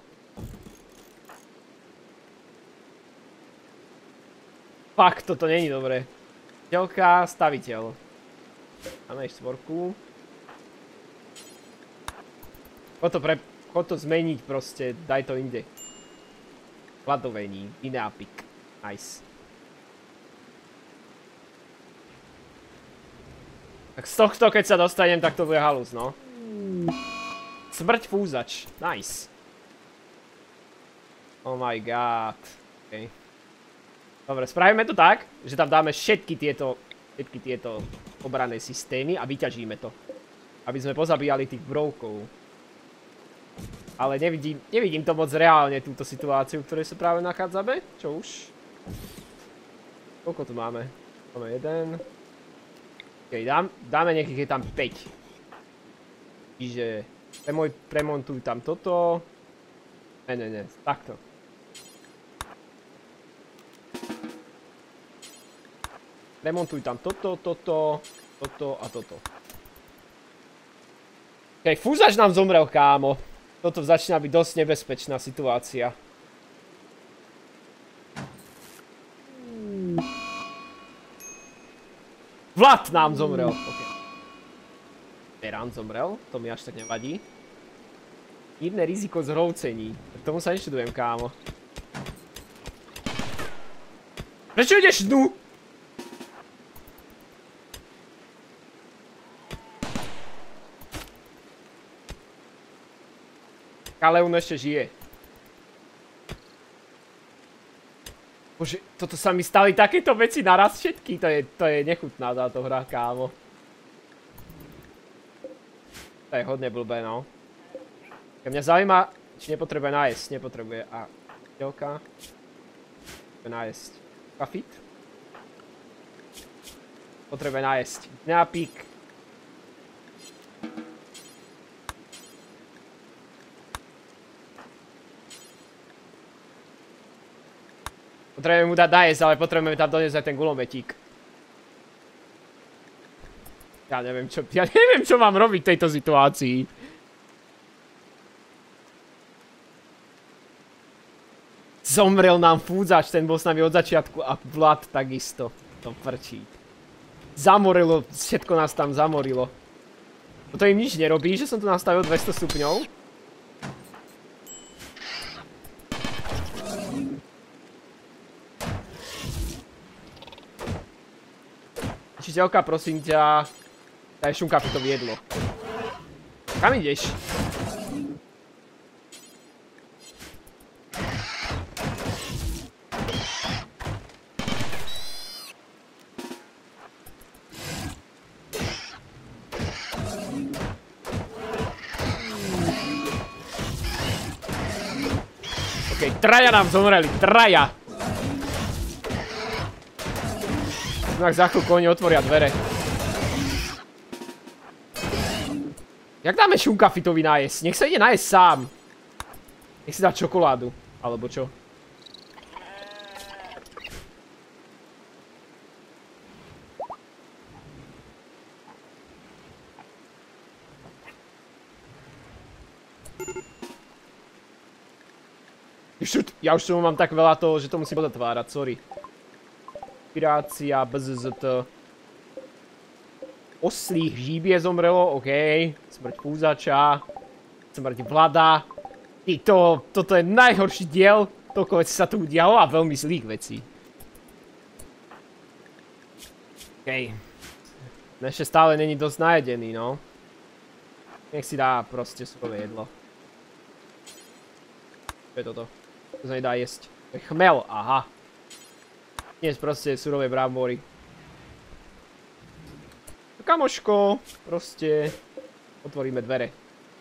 Fakt, toto není dobré. Staviteľka, staviteľ. Máme aj štvorku. Chod to zmeniť proste, daj to inde. Kladovení, inápik. Nice. Tak z tohto, keď sa dostanem, tak to bude halus, no. Smrť fúzač, nice. Oh my god. Okay. Dobre, spravíme to tak, že tam dáme všetky tieto obranné systémy a vyťažíme to. Aby sme pozabíjali tých brovkov. Ale nevidím to moc reálne, túto situáciu, v ktorej sa práve nachádzame. Čo už? Koľko tu máme? Máme jeden. OK, dáme nech je tam 5. Čiže premontuj tam toto. Ne, takto. Remontuj tam toto a toto. OK, fúzač nám zomrel, kámo. Toto začína byť dosť nebezpečná situácia. Vlad nám zomrel. Okay. Terán zomrel, to mi až tak nevadí. Jedné riziko zhroucení. K tomu sa neštudujem, kámo. Prečo ideš dnu? Kaleun ešte žije. Bože, toto sa mi stali takéto veci naraz všetky. To je nechutná táto hra, kámo. To je hodne blbé, no. Mňa zaujíma, či nepotrebuje nájsť. Nepotrebuje. A Čičiteľka. Nájsť. Kafit. Potrebuje nájsť. Nápik. Potrebujeme mu dať nájsť, ale potrebujeme tam doniesť aj ten gulometík. Ja neviem, čo mám robiť v tejto situácii. Zomrel nám fúdzač, ten bol s nami od začiatku a Vlad takisto. To prčí. Zamorilo, všetko nás tam zamorilo. To im nič nerobí, že som tu nastavil 200 stupňov. Učiteľka, prosím ťa, daj Šunkafitovi jedlo. Kam ideš? Okej, traja nám zomreli, traja! Inak za chvíľku oni otvoria dvere. Jak dáme Šunkafitovi nájsť? Nech sa ide nájsť sám. Nech si dá čokoládu. Alebo čo? Ja už som mám tak veľa toho, že to musím odotvárať, sorry. Inšpirácia, BZZT. Oslých žíbie zomrelo, okej. Smrť fúzača. Smrť Vlada. Toto je najhorší diel. Toľko vecí sa tu udialo a veľmi zlých vecí. Okej. Ešte stále není dosť najedený, no. Nech si dá proste svoje jedlo. Čo je toto? To sa nedá jesť. To je chmel, aha. Dnes proste surové brambory. Kamoško, proste otvoríme dvere.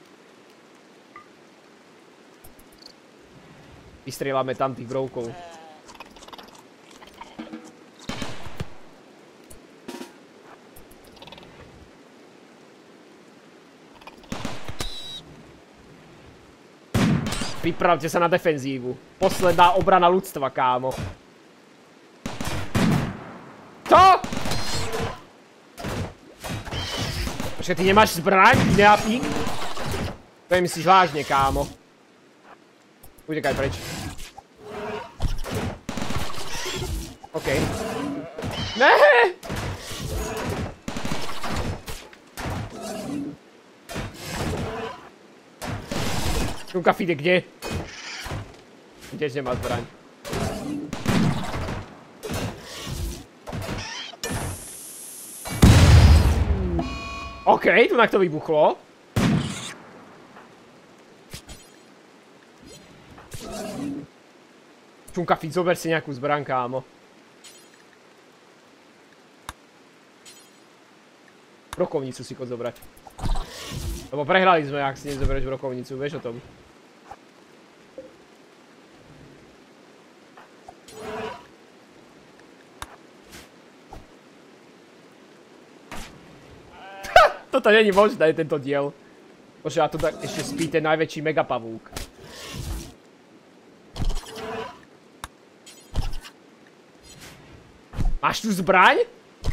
Vystrieľame tam tých brovkov. Pripravte sa na defenzívu. Posledná obrana ľudstva, kámo. To! Počkaj, ty nemáš zbraň, neapík? To je myslíš vážne, kámo. Utekaj preč. Okej. Ne! Šunkafit je kde? Tiež nemá zbraň. Okej, tu to vybuchlo. Šunkafit, zober si nejakú zbraň, kámo. Brokovnicu si chod zobrať. Lebo prehrali sme, ak si nezoberieš brokovnicu, vieš o tom. Toto není možné, tento diel. Bože, a tu ešte spí ten najväčší megapavúk. Máš tu zbraň?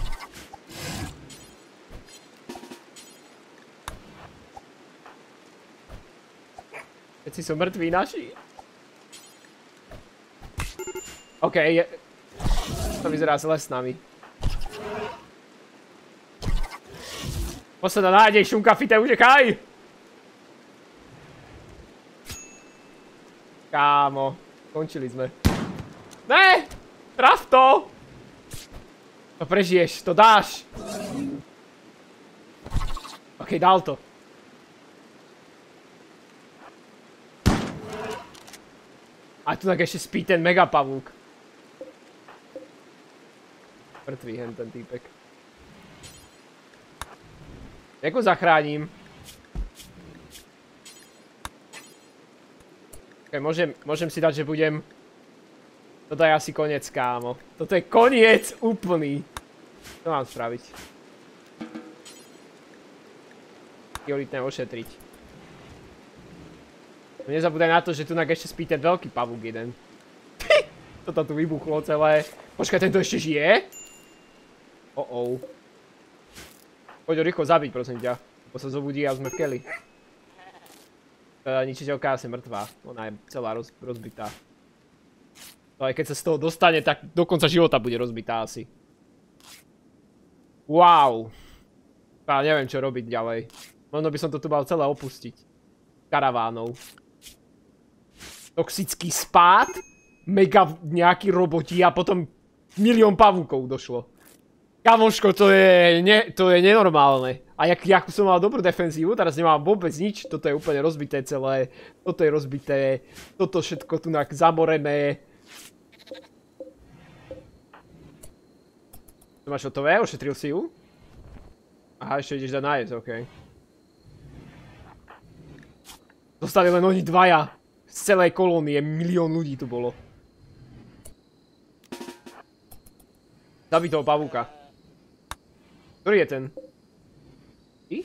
Všetci sú mŕtví naši. Okej, to vyzerá zle s nami. Posledná nádej, Šunkafite, utekaj! Kámo, končili sme. Ne! Traf to! To prežiješ, to dáš! Okej, dal to. A tu tak ešte spí ten megapavúk. Mŕtvý hen ten týpek. Jak ho zachránim? Okay, môžem si dať, že budem Toto je asi koniec, kámo. Toto je koniec úplný. Čo mám spraviť? Prioritné ošetriť. Nezabúdaj na to, že tu ešte spí ten veľký pavúk jeden. Toto tu vybuchlo celé. Počkaj, tento ešte žije? Poď ho rýchlo zabiť, prosím ťa. Lebo sa zobudí a sme v keli. Ničiteľka je asi mŕtvá. Ona je celá rozbitá. No aj keď sa z toho dostane, tak do konca života bude rozbitá asi. Wow. Ja neviem, čo robiť ďalej. Možno by som to tu mal celé opustiť. Karavánou. Toxický spád. Mega nejaký roboti a potom milión pavúkov došlo. Kamoško, to je nenormálne. A jak som mal dobrú defenzívu, teraz nemám vôbec nič. Toto je úplne rozbité celé. Toto je rozbité. Toto všetko tu zamorené. To máš hotové? Ošetril si ju? Aha, ešte ideš dať nájsť, okej. Zostali len oni dvaja. Z celej kolónie, milión ľudí tu bolo. Zabij toho pavúka. Ktorý je ten? Ty?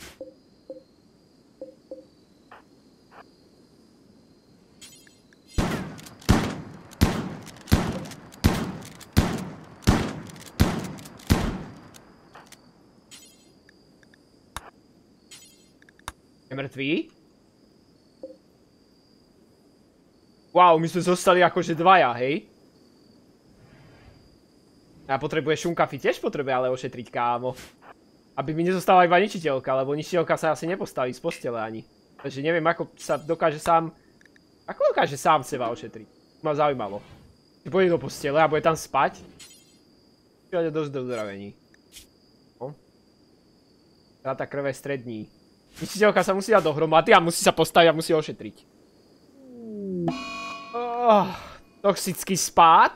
Je mŕtvý? Wow, my sme zostali akože dvaja, hej? A potrebuje šunkafy, tiež potrebuje ale ošetriť, kámo. Aby mi nezostala iba ničiteľka, lebo ničiteľka sa asi nepostaví z postele ani. Takže neviem, ako sa dokáže sám... Ako dokáže sám seba ošetriť? Ma zaujímalo. Či pôjde do postele a bude tam spať? Čiže dosť do uzdravení. No. Strata krve strední. Ničiteľka sa musí dať dohromady a musí sa postaviť a musí ošetriť. Toxický spád.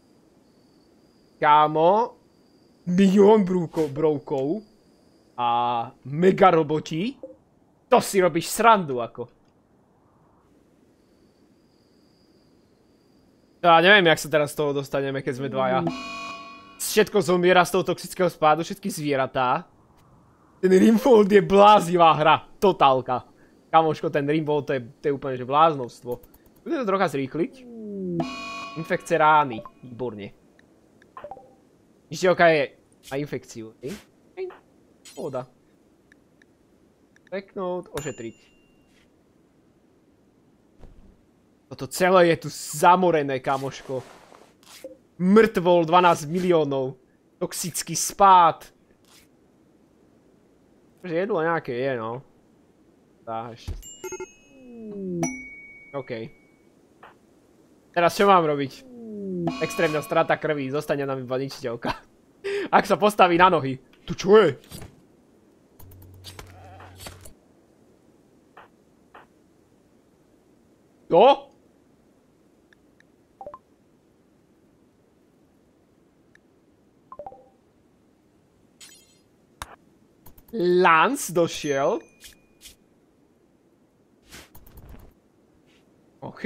Kámo. Milión broukov. A mega roboti. To si robíš srandu ako. Ja neviem, jak sa teraz z toho dostaneme, keď sme dvaja. Všetko zomiera z toho toxického spádu, všetky zvieratá. Ten Rimworld je bláznivá hra. Totálka. Kamoško, ten Rimworld to je úplne že bláznovstvo. Budeme to trocha zrýchliť. Infekce rány. Výborne. Ničiteľka má infekciu. Pohoda. Peknúť, ošetriť. Toto celé je tu zamorené, kamoško. Mŕtvol 12 miliónov. Toxický spád. Takže jedlo nejaké je, no. Tá, ešte. OK. Teraz čo mám robiť? Extrémna strata krvi, zostane nám iba ničiteľka. Ak sa postaví na nohy. Tu čo je? To? Lance došiel. OK.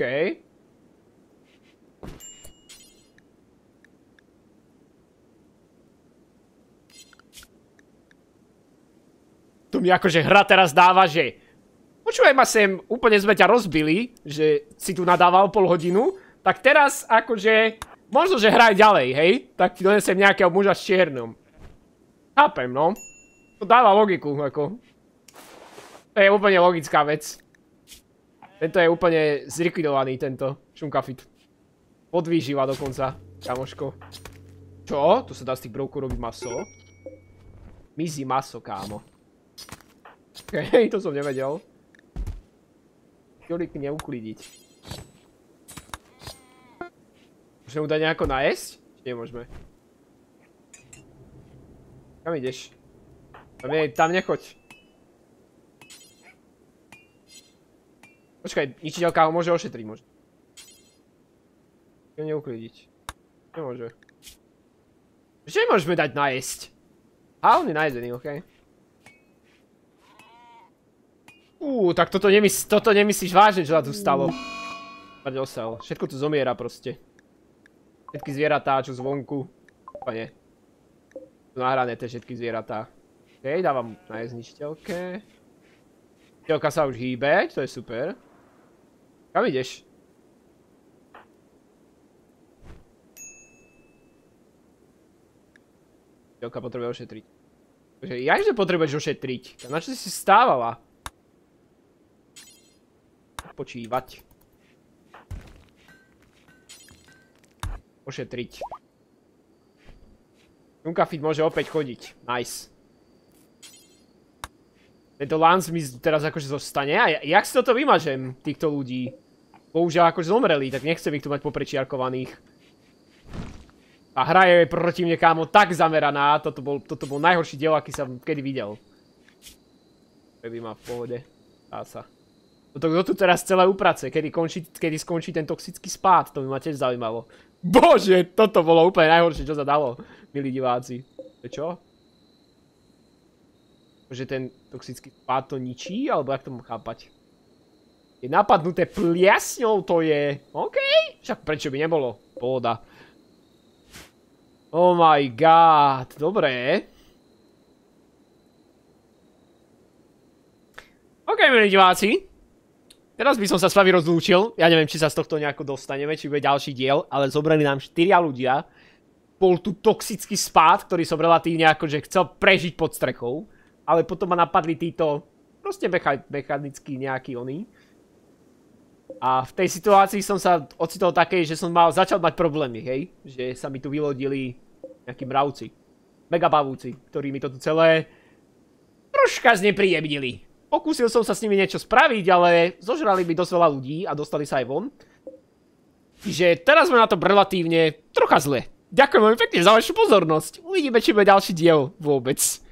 Tu mi akože hra teraz dáva, že... Počúvaj ma sem, úplne sme ťa rozbili, že si tu nadával pol hodinu. Tak teraz akože... Možno, že hraj ďalej, hej? Tak ti donesem nejakého muža s čiernom. Chápem, no. To dáva logiku, ako. To je úplne logická vec. Tento je úplne zlikvidovaný, tento šunkafit. Podvýživa dokonca, kamoško. Čo? Tu sa dá z tých broukov robiť maso? Mizí maso, kámo. Okej, to som nevedel. Jolík neuklidiť. Môžeme mu dať nejako najesť? Nemôžeme. Kam ideš? Tam nechoď. Počkaj, ničiteľka ho môže ošetriť, možno. Neuklidiť. Nemôže. Ešte nemôžeme dať najesť. A on je najedený, okej. Tak toto nemyslíš vážne, čo sa tu stalo. Mať osel. Všetko tu zomiera proste. Všetky zvieratá, čo zvonku. Pane. Sú nahrané tie všetky zvieratá. OK, dávam na zničiteľke. Zničiteľka sa už hýbe, to je super. Kam ideš? Zničiteľka potrebuje ošetriť. Takže jakže potrebuješ ošetriť? Na čo si stávala? Počívať. Ošetriť. Junkafit môže opäť chodiť. Nice. Tento Lance mi teraz akože zostane. A jak si toto vymažem, týchto ľudí? Bohužiaľ akože zomreli, tak nechcem ich tu mať poprečiarkovaných. A hra je proti mne, kámo, tak zameraná. Toto bol najhorší diel, aký som kedy videl. Keby ma v pohode. Dá sa. Kto tu teraz celé uprace? Kedy skončí ten toxický spád? To by ma tiež zaujímalo. Bože, toto bolo úplne najhoršie, čo sa dalo, milí diváci. Čo? Že ten toxický spád to ničí? Alebo jak to mám chápať? Je napadnuté pliasňou, to je... OK, však prečo by nebolo? Pohoda. Oh my god, dobré. OK, milí diváci. Teraz by som sa s vami rozlúčil. Ja neviem, či sa z tohto nejako dostaneme, či bude ďalší diel, ale zobrali nám 4 ľudia. Bol tu toxický spád, ktorý som relatívne akože chcel prežiť pod strechou. Ale potom ma napadli títo proste mechanickí nejakí oni. A v tej situácii som sa ocitol takej, že som začal mať problémy, hej? Že sa mi tu vylodili nejakí mravci. Megapavúci, ktorí mi to tu celé troška znepríjemnili. Pokúsil som sa s nimi niečo spraviť, ale zožrali by dosť veľa ľudí a dostali sa aj von. Čiže teraz sme na to relatívne trocha zle. Ďakujem veľmi pekne za vašu pozornosť. Uvidíme, či bude ďalší diel vôbec.